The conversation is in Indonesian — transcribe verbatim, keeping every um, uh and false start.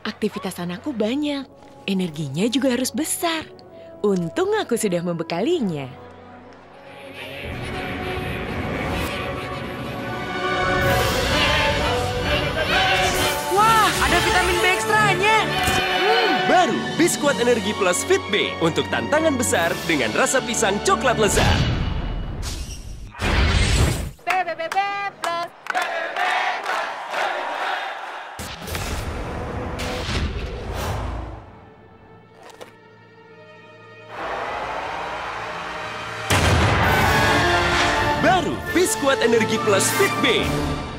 Aktivitas anakku banyak, energinya juga harus besar. Untung aku sudah membekalinya. Wah, ada vitamin B ekstranya. Baru Biskuat Energi Plus Fit B untuk tantangan besar dengan rasa pisang coklat lezat. B B B B plus. Baru Biskuat Energi Plus Fit B.